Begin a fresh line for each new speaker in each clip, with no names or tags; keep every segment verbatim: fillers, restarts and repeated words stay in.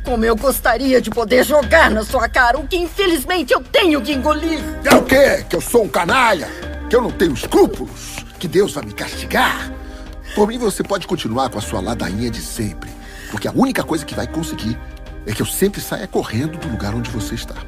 Como eu gostaria de poder jogar na sua cara o que infelizmente eu tenho que engolir.
É o quê? Que eu sou um canalha? Que eu não tenho escrúpulos? Que Deus vai me castigar? Por mim, você pode continuar com a sua ladainha de sempre. Porque a única coisa que vai conseguir é que eu sempre saia correndo do lugar onde você está.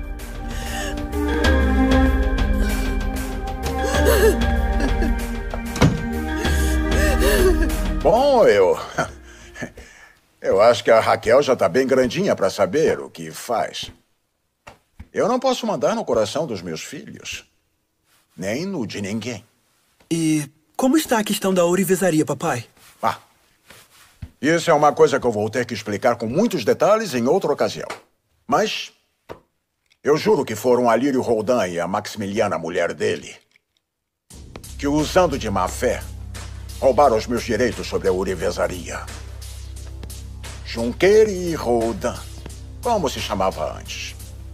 Bom, eu... Eu acho que a Raquel já tá bem grandinha para saber o que faz. Eu não posso mandar no coração dos meus filhos. Nem no de ninguém.
E como está a questão da ourivesaria, papai?
Ah, isso é uma coisa que eu vou ter que explicar com muitos detalhes em outra ocasião. Mas eu juro que foram a Lírio Roldan e a Maximiliana, a mulher dele, que, usando de má fé, roubaram os meus direitos sobre a ourivesaria. Junqueira e Roldan, como se chamava antes.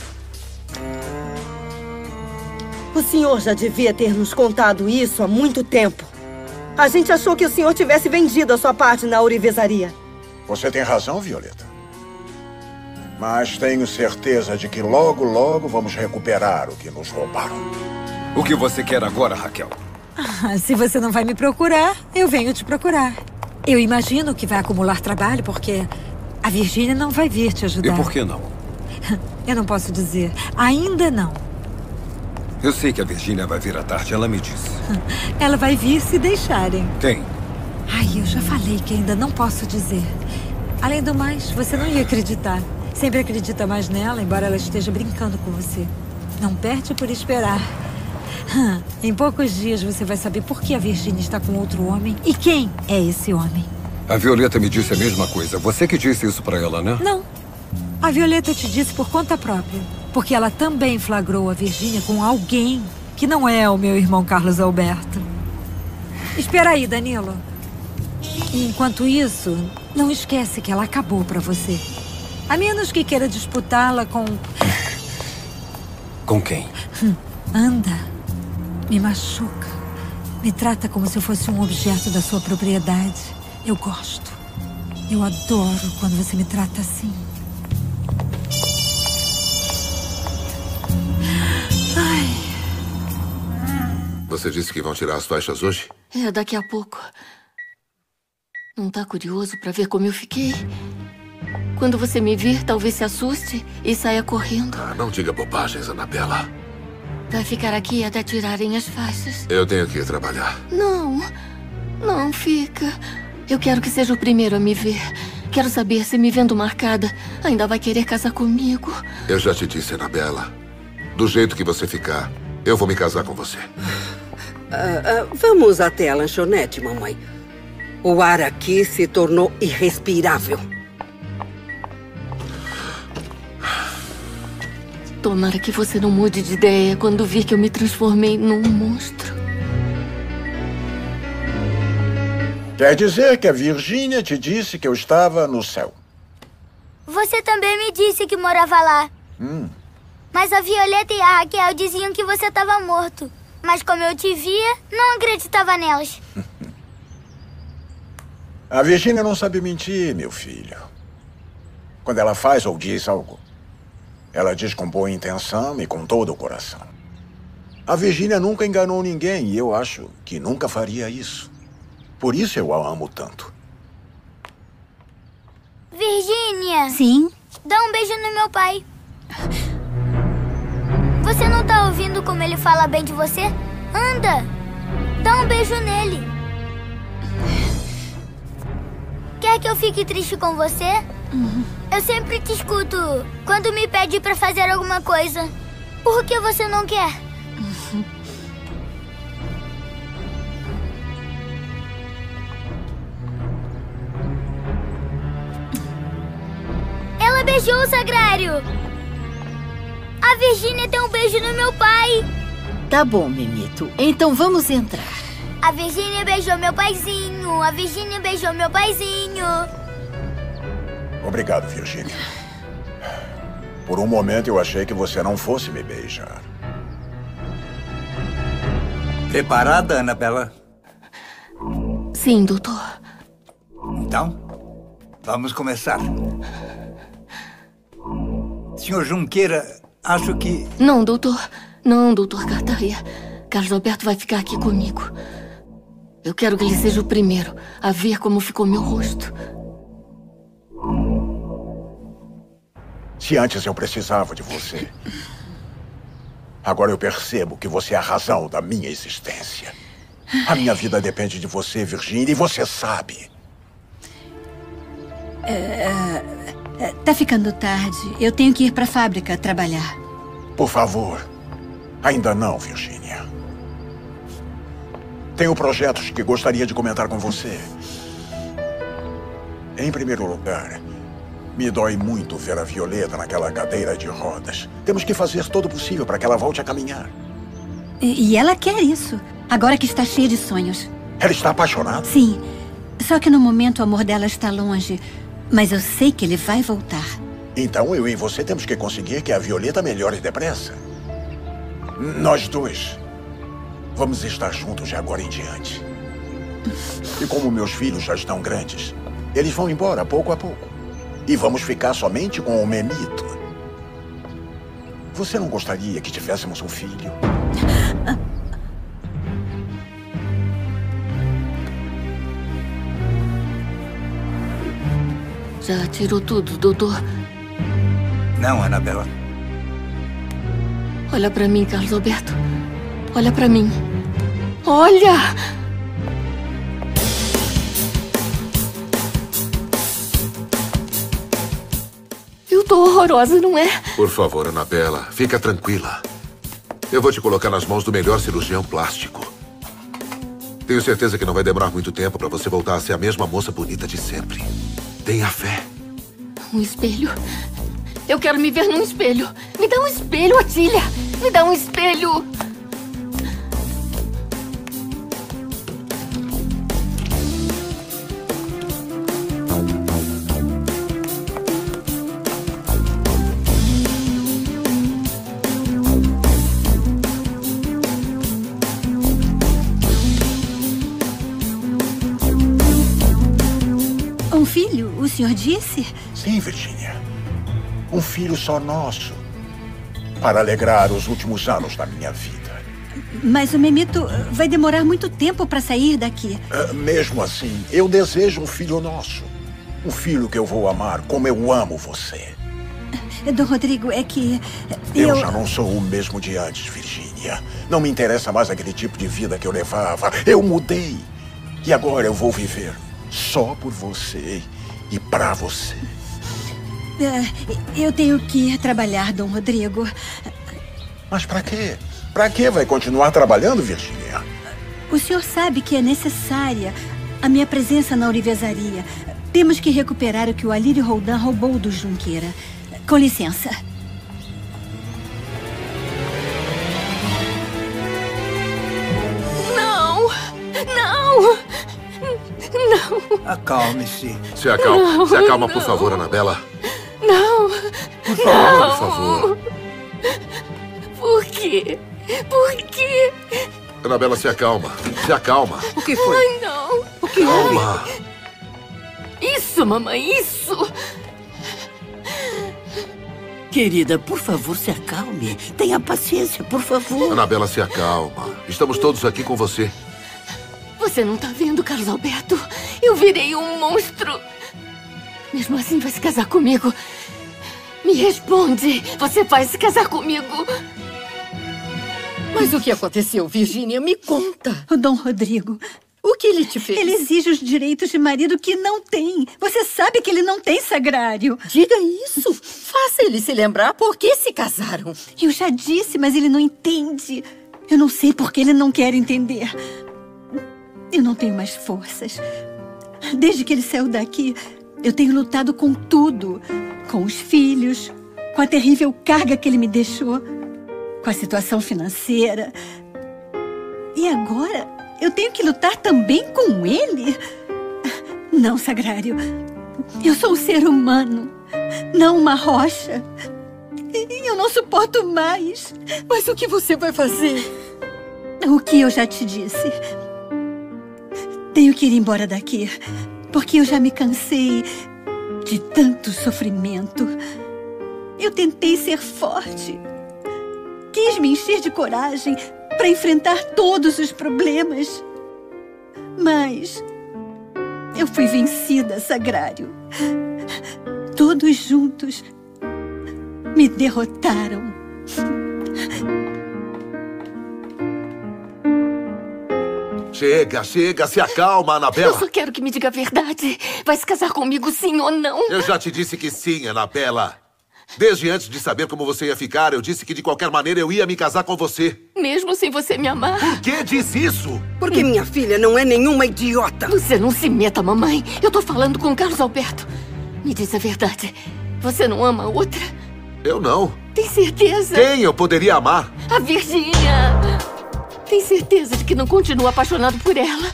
O senhor já devia ter nos contado isso há muito tempo. A gente achou que o senhor tivesse vendido a sua parte na ourivesaria.
Você tem razão, Violeta. Mas tenho certeza de que logo, logo vamos recuperar o que nos roubaram.
O que você quer agora, Raquel?
Ah, se você não vai me procurar, eu venho te procurar. Eu imagino que vai acumular trabalho, porque a Virgínia não vai vir te ajudar.
E por que não?
Eu não posso dizer. Ainda não.
Eu sei que a Virgínia vai vir à tarde, ela me disse.
Ela vai vir se deixarem.
Quem?
Ai, eu já falei que ainda não posso dizer. Além do mais, você não ia acreditar. Sempre acredita mais nela, embora ela esteja brincando com você. Não perde por esperar. Em poucos dias você vai saber por que a Virgínia está com outro homem e quem é esse homem.
A Violeta me disse a mesma coisa. Você que disse isso pra ela, né?
Não. A Violeta te disse por conta própria. Porque ela também flagrou a Virgínia com alguém que não é o meu irmão Carlos Alberto. Espera aí, Danilo. E enquanto isso, não esquece que ela acabou pra você. A menos que queira disputá-la com...
Com quem?
Anda. Me machuca. Me trata como se eu fosse um objeto da sua propriedade. Eu gosto. Eu adoro quando você me trata assim. Ai.
Você disse que vão tirar as faixas hoje?
É, daqui a pouco. Não tá curioso pra ver como eu fiquei? Quando você me vir, talvez se assuste e saia correndo.
Ah, não diga bobagens, Anabela.
Vai ficar aqui até tirarem as faixas?
Eu tenho que ir trabalhar.
Não, não fica. Eu quero que seja o primeiro a me ver. Quero saber se me vendo marcada, ainda vai querer casar comigo.
Eu já te disse, Anabela. Do jeito que você ficar, eu vou me casar com você.
Uh, uh, vamos até a lanchonete, mamãe. O ar aqui se tornou irrespirável.
Tomara que você não mude de ideia quando vir que eu me transformei num monstro.
Quer dizer que a Virgínia te disse que eu estava no céu.
Você também me disse que morava lá.
Hum.
Mas a Violeta e a Raquel diziam que você estava morto. Mas como eu te via, não acreditava nelas.
A Virgínia não sabe mentir, meu filho. Quando ela faz ou diz algo, ela diz com boa intenção e com todo o coração. A Virgínia nunca enganou ninguém e eu acho que nunca faria isso. Por isso eu a amo tanto.
Virgínia!
Sim?
Dá um beijo no meu pai. Você não tá ouvindo como ele fala bem de você? Anda! Dá um beijo nele. Quer que eu fique triste com você?
Uhum.
Eu sempre te escuto quando me pede pra fazer alguma coisa. Por que você não quer?
Uhum.
Ela beijou o sagrário. A Virgínia tem um beijo no meu pai.
Tá bom, Mimito. Então vamos entrar.
A Virgínia beijou meu paizinho. A Virgínia beijou meu paizinho.
Obrigado, Virgínia. Por um momento eu achei que você não fosse me beijar.
Preparada, Anabela?
Sim, doutor.
Então, vamos começar. senhor Junqueira, acho que...
Não, doutor. Não, doutor Cartaia. Carlos Alberto vai ficar aqui comigo. Eu quero que ele seja o primeiro a ver como ficou meu rosto.
Se antes eu precisava de você, agora eu percebo que você é a razão da minha existência. A minha vida depende de você, Virginia, e você sabe.
É, é, tá ficando tarde. Eu tenho que ir pra fábrica trabalhar.
Por favor. Ainda não, Virginia. Tenho projetos que gostaria de comentar com você. Em primeiro lugar, me dói muito ver a Violeta naquela cadeira de rodas. Temos que fazer todo o possível para que ela volte a caminhar.
E, e ela quer isso, agora que está cheia de sonhos.
Ela está apaixonada?
Sim. Só que no momento o amor dela está longe. Mas eu sei que ele vai voltar.
Então eu e você temos que conseguir que a Violeta melhore depressa. Nós dois vamos estar juntos de agora em diante. E como meus filhos já estão grandes, eles vão embora pouco a pouco. E vamos ficar somente com o Memito. Você não gostaria que tivéssemos um filho?
Já tirou tudo, doutor?
Não, Anabela.
Olha pra mim, Carlos Alberto. Olha pra mim. Olha! Eu tô horrorosa, não é?
Por favor, Anabela, fica tranquila. Eu vou te colocar nas mãos do melhor cirurgião plástico. Tenho certeza que não vai demorar muito tempo pra você voltar a ser a mesma moça bonita de sempre. Tenha fé.
Um espelho? Eu quero me ver num espelho. Me dá um espelho, Atília. Me dá um espelho.
Um filho, o senhor disse?
Sim, Virginia. Um filho só nosso. Para alegrar os últimos anos da minha vida.
Mas o Memito vai demorar muito tempo para sair daqui.
Uh, mesmo assim, eu desejo um filho nosso. Um filho que eu vou amar como eu amo você.
Dom Rodrigo, é que...
Eu,
eu
já não sou o mesmo de antes, Virginia. Não me interessa mais aquele tipo de vida que eu levava. Eu mudei. E agora eu vou viver só por você e pra você.
Eu tenho que ir trabalhar, Dom Rodrigo.
Mas pra quê? Pra quê vai continuar trabalhando, Virginia?
O senhor sabe que é necessária a minha presença na ourivesaria. Temos que recuperar o que o Alírio Roldan roubou do Junqueira. Com licença.
Não! Não! Não!
Acalme-se.
Se acalma.
Não,
Se acalma, por
não.
favor, Anabela.
Não!
Por favor,
não.
por favor.
Por quê? Por quê?
Anabela, se acalma. Se acalma.
O que foi?
Ai, não!
O que houve?
Calma.
Isso, mamãe, isso!
Querida, por favor, se acalme. Tenha paciência, por favor.
Anabela, se acalma. Estamos todos aqui com você.
Você não tá vendo, Carlos Alberto? Eu virei um monstro. Mesmo assim, vai se casar comigo? Me responde. Você vai se casar comigo?
Mas o que aconteceu, Virginia? Me conta.
O Dom Rodrigo...
O que ele te fez?
Ele exige os direitos de marido que não tem. Você sabe que ele não tem sagrário.
Diga isso. Faça ele se lembrar por que se casaram.
Eu já disse, mas ele não entende. Eu não sei por que ele não quer entender. Eu não tenho mais forças. Desde que ele saiu daqui, eu tenho lutado com tudo. Com os filhos, com a terrível carga que ele me deixou, com a situação financeira. E agora... eu tenho que lutar também com ele? Não, Sagrário. Eu sou um ser humano, não uma rocha. E eu não suporto mais.
Mas o que você vai fazer?
O que eu já te disse. Tenho que ir embora daqui, porque eu já me cansei de tanto sofrimento. Eu tentei ser forte. Quis me encher de coragem para enfrentar todos os problemas. Mas eu fui vencida, Sagrário. Todos juntos me derrotaram.
Chega, chega, se acalma, Anabela.
Eu só quero que me diga a verdade. Vai se casar comigo, sim ou não?
Eu já te disse que sim, Anabela. Desde antes de saber como você ia ficar, eu disse que de qualquer maneira eu ia me casar com você.
Mesmo sem você me amar?
Por que disse isso?
Porque minha filha não é nenhuma idiota.
Você não se meta, mamãe. Eu tô falando com o Carlos Alberto. Me diz a verdade. Você não ama a outra?
Eu não.
Tem certeza?
Quem eu poderia amar?
A Virgínia. Tem certeza de que não continua apaixonado por ela?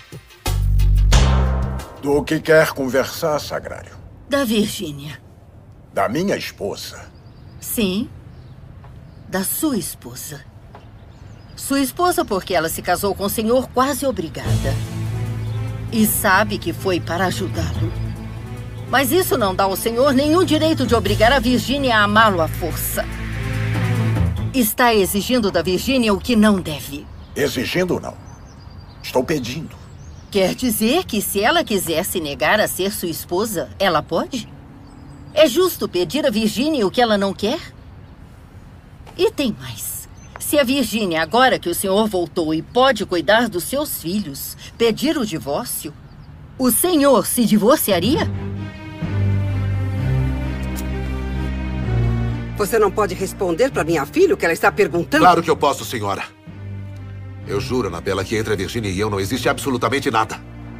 Do que quer conversar, Sagrário?
Da Virgínia.
Da minha esposa?
Sim. Da sua esposa. Sua esposa porque ela se casou com o senhor quase obrigada. E sabe que foi para ajudá-lo. Mas isso não dá ao senhor nenhum direito de obrigar a Virgínia a amá-lo à força. Está exigindo da Virgínia o que não deve.
Exigindo, não. Estou pedindo.
Quer dizer que se ela quiser se negar a ser sua esposa, ela pode? É justo pedir a Virgínia o que ela não quer? E tem mais. Se a Virgínia, agora que o senhor voltou e pode cuidar dos seus filhos, pedir o divórcio, o senhor se divorciaria?
Você não pode responder para minha filha o que ela está perguntando?
Claro que eu posso, senhora. Eu juro, Anabela, que entre a Virgínia e eu não existe absolutamente nada.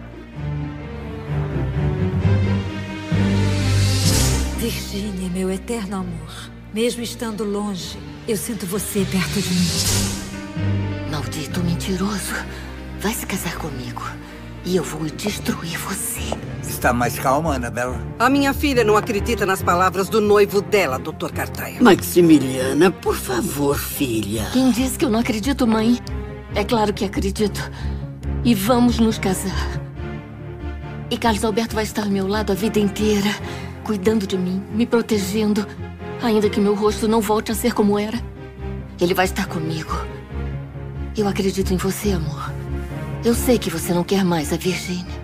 Virgínia, meu eterno amor. Mesmo estando longe, eu sinto você perto de mim.
Maldito mentiroso. Vai se casar comigo. E eu vou destruir você.
Está mais calma, Anabela?
A minha filha não acredita nas palavras do noivo dela, doutor Cartaia.
Maximiliana, por favor, filha.
Quem disse que eu não acredito, mãe? É claro que acredito. E vamos nos casar. E Carlos Alberto vai estar ao meu lado a vida inteira, cuidando de mim, me protegendo, ainda que meu rosto não volte a ser como era. Ele vai estar comigo. Eu acredito em você, amor. Eu sei que você não quer mais a Virgínia.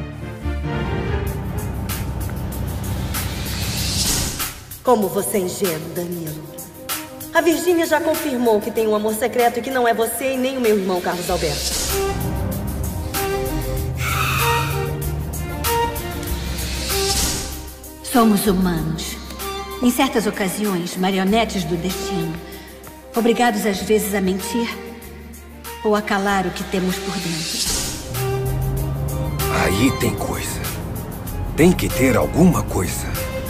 Como você é ingênuo, Danilo. A Virgínia já confirmou que tem um amor secreto e que não é você e nem o meu irmão Carlos Alberto.
Somos humanos. Em certas ocasiões, marionetes do destino. Obrigados às vezes a mentir ou a calar o que temos por dentro.
Aí tem coisa. Tem que ter alguma coisa.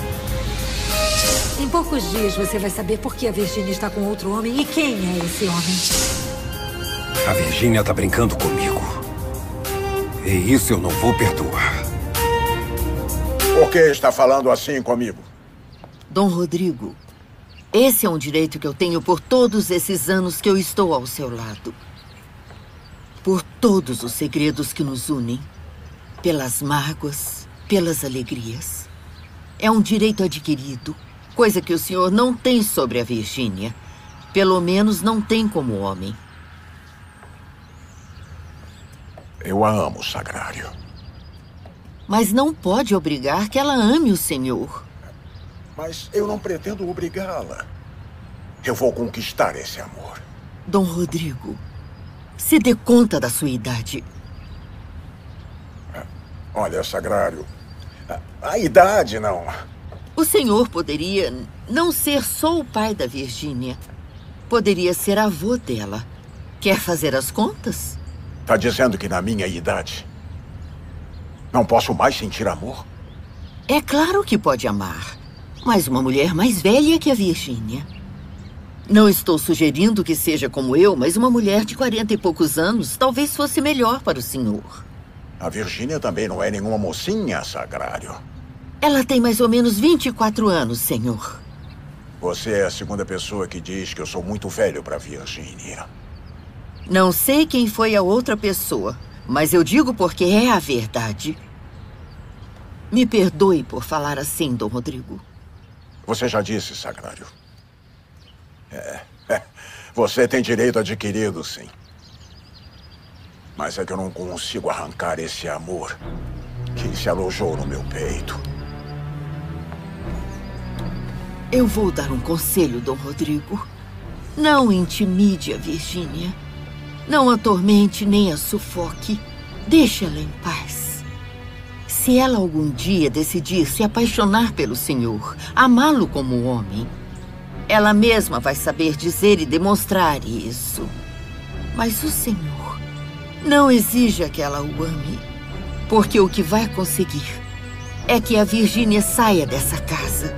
Em poucos dias você vai saber por que a Virgínia está com outro homem e quem é esse homem.
A Virgínia tá brincando comigo. E isso eu não vou perdoar.
Por que está falando assim comigo?
Dom Rodrigo, esse é um direito que eu tenho por todos esses anos que eu estou ao seu lado. Por todos os segredos que nos unem. Pelas mágoas, pelas alegrias. É um direito adquirido. Coisa que o senhor não tem sobre a Virgínia. Pelo menos não tem como homem.
Eu a amo, Sagrário.
Mas não pode obrigar que ela ame o senhor.
Mas eu não pretendo obrigá-la. Eu vou conquistar esse amor.
Dom Rodrigo, se dê conta da sua idade.
Olha, Sagrário, a, a idade não...
O senhor poderia não ser só o pai da Virgínia. Poderia ser avô dela. Quer fazer as contas?
Tá dizendo que na minha idade não posso mais sentir amor?
É claro que pode amar. Mas uma mulher mais velha que a Virgínia. Não estou sugerindo que seja como eu, mas uma mulher de quarenta e poucos anos talvez fosse melhor para o senhor.
A Virgínia também não é nenhuma mocinha, Sagrário.
Ela tem mais ou menos vinte e quatro anos, senhor.
Você é a segunda pessoa que diz que eu sou muito velho para Virgínia.
Não sei quem foi a outra pessoa, mas eu digo porque é a verdade. Me perdoe por falar assim, Dom Rodrigo.
Você já disse, Sagrário. É, é, você tem direito adquirido, sim. Mas é que eu não consigo arrancar esse amor que se alojou no meu peito.
Eu vou dar um conselho, Dom Rodrigo. Não intimide a Virgínia. Não a atormente nem a sufoque. Deixe ela em paz. Se ela algum dia decidir se apaixonar pelo senhor, amá-lo como homem, ela mesma vai saber dizer e demonstrar isso. Mas o senhor não exija que ela o ame, porque o que vai conseguir é que a Virgínia saia dessa casa.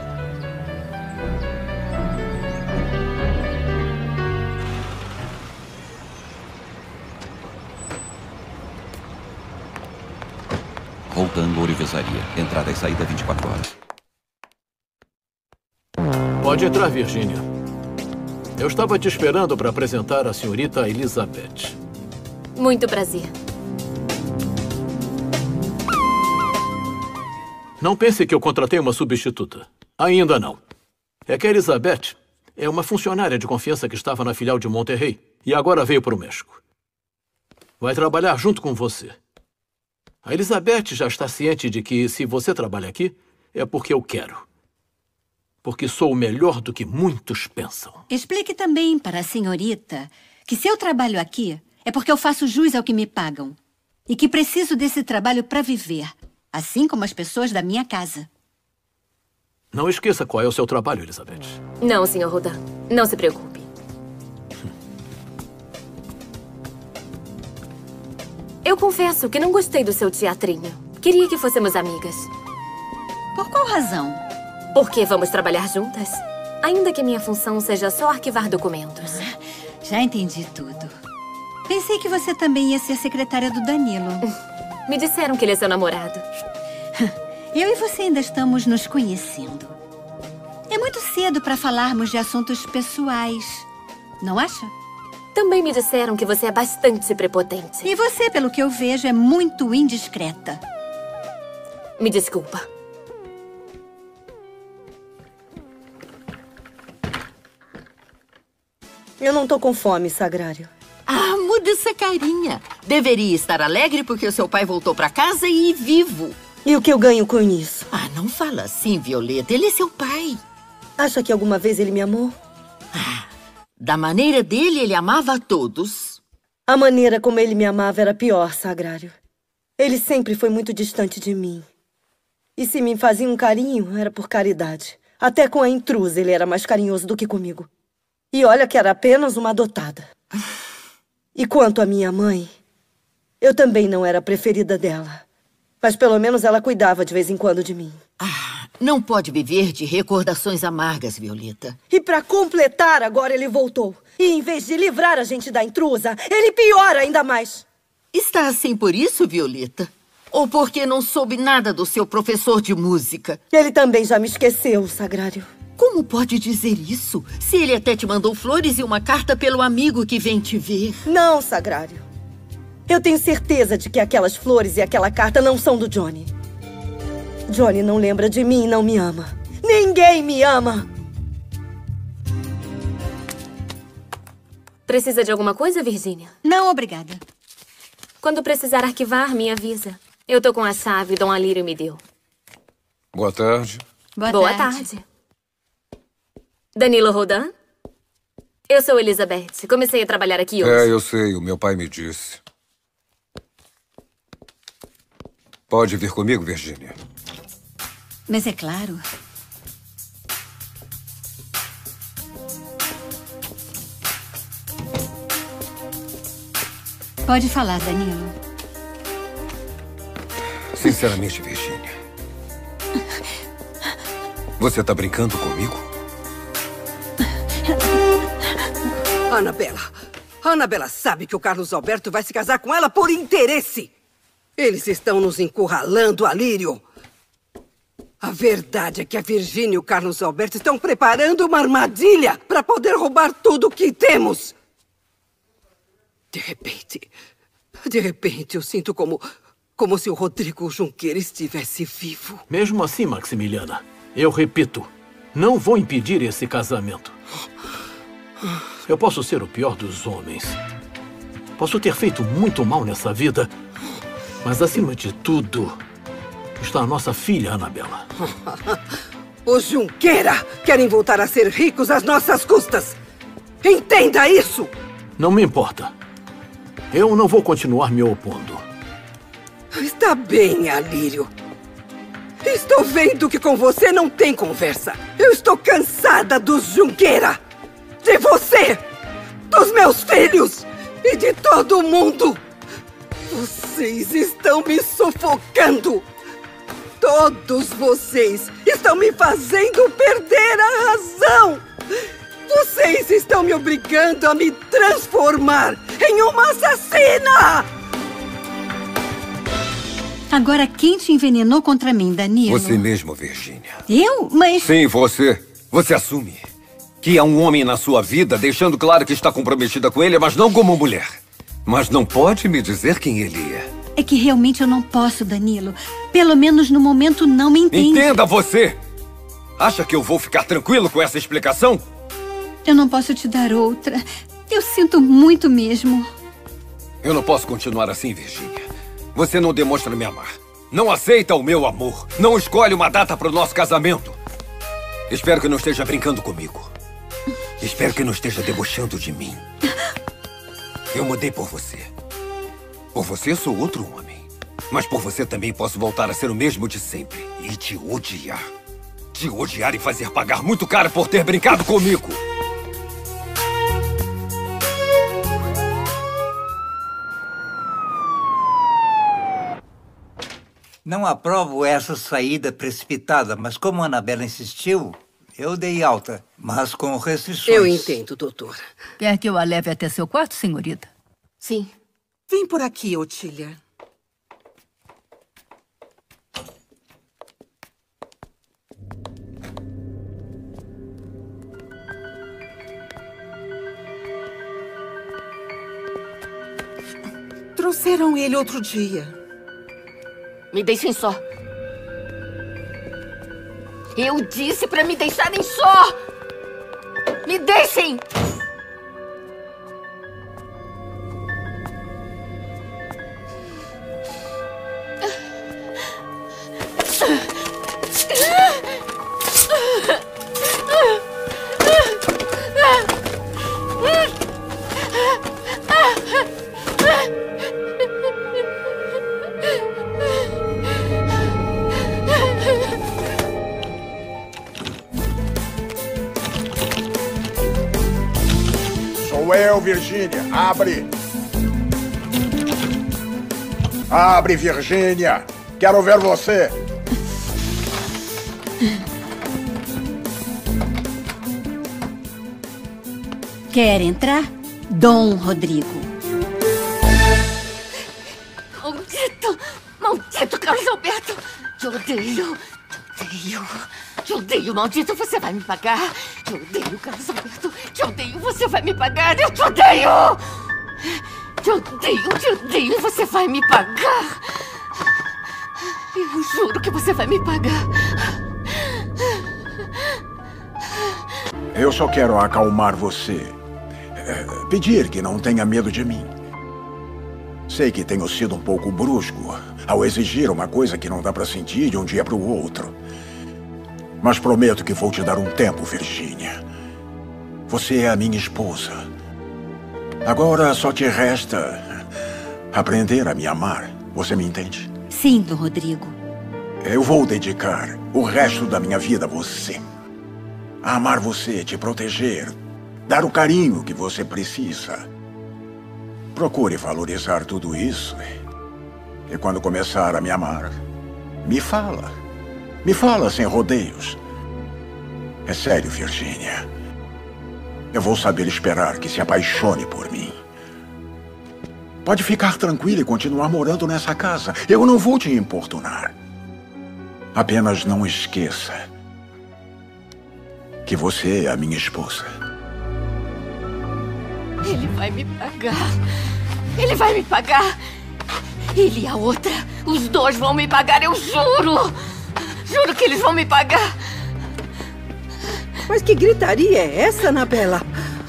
Roldan Ourivesaria. Entrada e saída vinte e quatro horas.
Pode entrar, Virgínia. Eu estava te esperando para apresentar a senhorita Elizabeth.
Muito prazer.
Não pense que eu contratei uma substituta. Ainda não. É que a Elizabeth é uma funcionária de confiança que estava na filial de Monterrey e agora veio para o México. Vai trabalhar junto com você. A Elizabeth já está ciente de que, se você trabalha aqui, é porque eu quero. Porque sou melhor do que muitos pensam.
Explique também para a senhorita que se eu trabalho aqui, é porque eu faço jus ao que me pagam. E que preciso desse trabalho para viver, assim como as pessoas da minha casa.
Não esqueça qual é o seu trabalho, Elizabeth.
Não, senhor Roldan. Não se preocupe. Eu confesso que não gostei do seu teatrinho. Queria que fôssemos amigas.
Por qual razão?
Porque vamos trabalhar juntas. Ainda que minha função seja só arquivar documentos.
Já entendi tudo. Pensei que você também ia ser secretária do Danilo.
Me disseram que ele é seu namorado.
Eu e você ainda estamos nos conhecendo. É muito cedo para falarmos de assuntos pessoais. Não acha?
Também me disseram que você é bastante prepotente.
E você, pelo que eu vejo, é muito indiscreta.
Me desculpa.
Eu não tô com fome, Sagrário.
Ah, muda essa carinha. Deveria estar alegre porque o seu pai voltou pra casa e vivo.
E o que eu ganho com isso?
Ah, não fala assim, Violeta. Ele é seu pai.
Acha que alguma vez ele me amou?
Ah, da maneira dele, ele amava a todos.
A maneira como ele me amava era pior, Sagrário. Ele sempre foi muito distante de mim. E se me fazia um carinho, era por caridade. Até com a intrusa ele era mais carinhoso do que comigo. E olha que era apenas uma adotada. E quanto à minha mãe, eu também não era a preferida dela. Mas pelo menos ela cuidava de vez em quando de mim.
Ah, não pode viver de recordações amargas, Violeta.
E pra completar, agora ele voltou. E em vez de livrar a gente da intrusa, ele piora ainda mais.
Está assim por isso, Violeta? Ou porque não soube nada do seu professor de música?
Ele também já me esqueceu, Sagrário.
Como pode dizer isso? Se ele até te mandou flores e uma carta pelo amigo que vem te ver.
Não, Sagrário. Eu tenho certeza de que aquelas flores e aquela carta não são do Johnny. Johnny não lembra de mim e não me ama. Ninguém me ama!
Precisa de alguma coisa, Virgínia?
Não, obrigada.
Quando precisar arquivar, me avisa. Eu tô com a chave, Dom Alírio me deu.
Boa tarde.
Boa,
Boa
tarde.
tarde. Danilo Roldan? Eu sou Elizabeth. Comecei a trabalhar aqui hoje.
É, eu sei. O meu pai me disse. Pode vir comigo, Virgínia.
Mas é claro. Pode falar, Danilo.
Sinceramente, Virgínia. Você tá brincando comigo?
Annabella. Annabella sabe que o Carlos Alberto vai se casar com ela por interesse. Eles estão nos encurralando, Alírio. A verdade é que a Virgínia e o Carlos Alberto estão preparando uma armadilha para poder roubar tudo o que temos. De repente, de repente eu sinto como, como se o Rodrigo Junqueira estivesse vivo.
Mesmo assim, Maximiliana, eu repito, não vou impedir esse casamento. Eu posso ser o pior dos homens. Posso ter feito muito mal nessa vida. Mas, acima de tudo, está a nossa filha, Annabella.
Os Junqueira querem voltar a ser ricos às nossas custas. Entenda isso!
Não me importa. Eu não vou continuar me opondo.
Está bem, Alírio. Estou vendo que com você não tem conversa. Eu estou cansada dos Junqueira. De você! Dos meus filhos! E de todo mundo! Vocês estão me sufocando! Todos vocês estão me fazendo perder a razão! Vocês estão me obrigando a me transformar em uma assassina!
Agora, quem te envenenou contra mim, Danilo?
Você mesmo, Virgínia.
Eu? Mas...
Sim, você. Você assume que há um homem na sua vida, deixando claro que está comprometida com ele, mas não como mulher. Mas não pode me dizer quem ele é.
É que realmente eu não posso, Danilo. Pelo menos no momento não me entende.
Entenda você! Acha que eu vou ficar tranquilo com essa explicação?
Eu não posso te dar outra. Eu sinto muito mesmo.
Eu não posso continuar assim, Virgínia. Você não demonstra me amar. Não aceita o meu amor. Não escolhe uma data para o nosso casamento. Espero que não esteja brincando comigo. Espero que não esteja debochando de mim. Eu mudei por você. Por você sou outro homem. Mas por você também posso voltar a ser o mesmo de sempre. E te odiar. Te odiar e fazer pagar muito caro por ter brincado comigo.
Não aprovo essa saída precipitada, mas como a Annabella insistiu, eu dei alta, mas com restrições.
Eu entendo, doutora.
Quer que eu a leve até seu quarto, senhorita?
Sim.
Vem por aqui, Otília. Trouxeram ele outro dia.
Me deixem só. Eu disse pra me deixarem só! Me deixem!
Sou eu, Virgínia. Abre. Abre, Virgínia. Quero ver você.
Quer entrar? Dom Rodrigo.
Maldito! Maldito, Carlos Alberto! Te odeio! Te odeio! Te odeio, maldito! Você vai me pagar! Te odeio, Carlos Alberto! Te odeio! Você vai me pagar! Eu te odeio! Te odeio! Te odeio! Você vai me pagar! Eu juro que você vai me pagar!
Eu só quero acalmar você. É, pedir que não tenha medo de mim. Sei que tenho sido um pouco brusco ao exigir uma coisa que não dá pra sentir de um dia pro outro. Mas prometo que vou te dar um tempo, Virgínia. Você é a minha esposa. Agora só te resta aprender a me amar. Você me entende?
Sim, Dom Rodrigo.
Eu vou dedicar o resto da minha vida a você. A amar você, te proteger, dar o carinho que você precisa. Procure valorizar tudo isso. E quando começar a me amar, me fala. Me fala sem rodeios. É sério, Virgínia. Eu vou saber esperar que se apaixone por mim. Pode ficar tranquila e continuar morando nessa casa. Eu não vou te importunar. Apenas não esqueça que você é a minha esposa.
Ele vai me pagar. Ele vai me pagar. Ele e a outra. Os dois vão me pagar, eu juro. Juro que eles vão me pagar.
Mas que gritaria é essa, Anabela?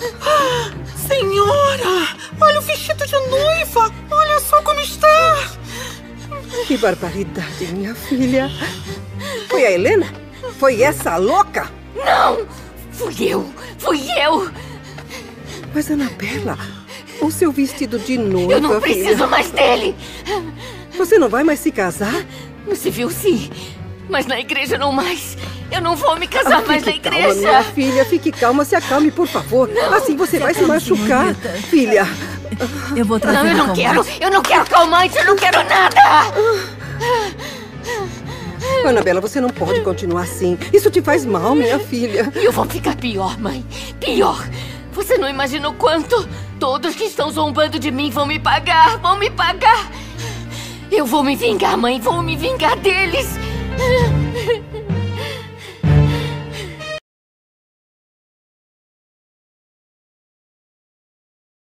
Senhora! Olha o vestido de noiva! Olha só como está!
Que barbaridade, minha filha. Foi a Helena? Foi essa louca?
Não! Fui eu! Fui eu!
Mas, Anabela, o seu vestido de noiva,
Eu não preciso
filha.
mais dele!
Você não vai mais se casar?
No civil, sim. Mas na igreja, não mais. Eu não vou me casar
Ah,
mais na
fique
igreja.
calma, minha filha. Fique calma, se acalme, por favor.
Não,
assim você
se
vai se
acalme,
machucar.
senhorita.
Filha.
Eu vou trazer
Não, eu
o
não quero.
calmante.
Eu não quero calmante. Eu não quero nada.
Anabela, você não pode continuar assim. Isso te faz mal, minha filha.
Eu vou ficar pior, mãe. Pior. Você não imagina o quanto todos que estão zombando de mim vão me pagar. Vão me pagar. Eu vou me vingar, mãe. Vou me vingar deles.